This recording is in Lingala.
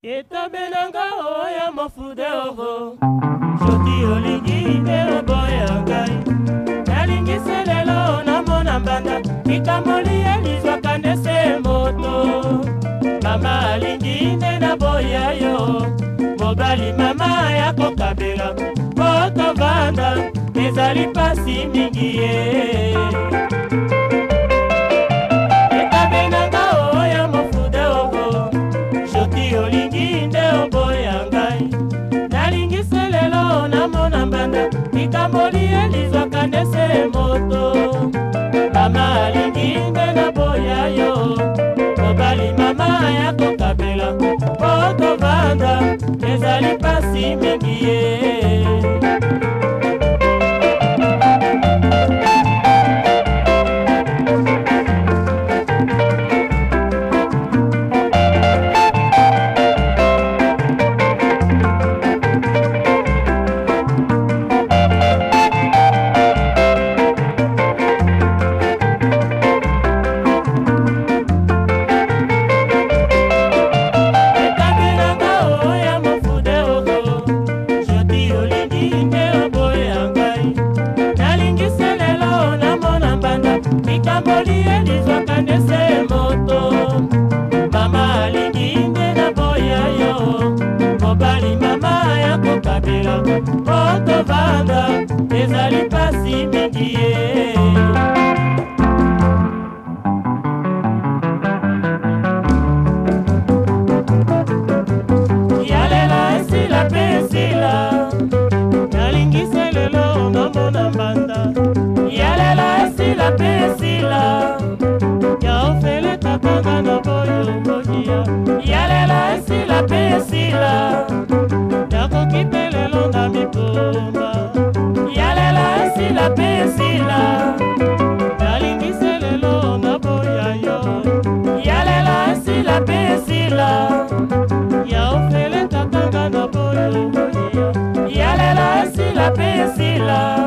Etabenanga oya mofude oro Joti olingi nde oboya ngai Nalingise lelo namona mbanda Ikamoli elizwa kanese moto Mama alingi nde naboya yo Mobali mama yako kabela Moto vanda ezali pasi mingi ye Etabenanga oya mofude oro Joti olingi nde oboya ngai Nalingise lelo namona mbanda Ikamoli elizwa kanese moto Mama alingi nde naboya yo Mobali mama yako kabela Moto vanda ezali pasi mingi ye Moto vanda ezali pasi mingi ye Yalela esila pe esila Nalingise lelo namona mbanda Yalela esila pe esila Yaofele tatanga na boyo bogia Yalela esila pe esila Yakokipe lelo na mipomba Yalela esila pe esila Nalingise lelo na boya yo Yalela esila pe esila Yaofele tatanga na boyo bogia Yalela esila pe esila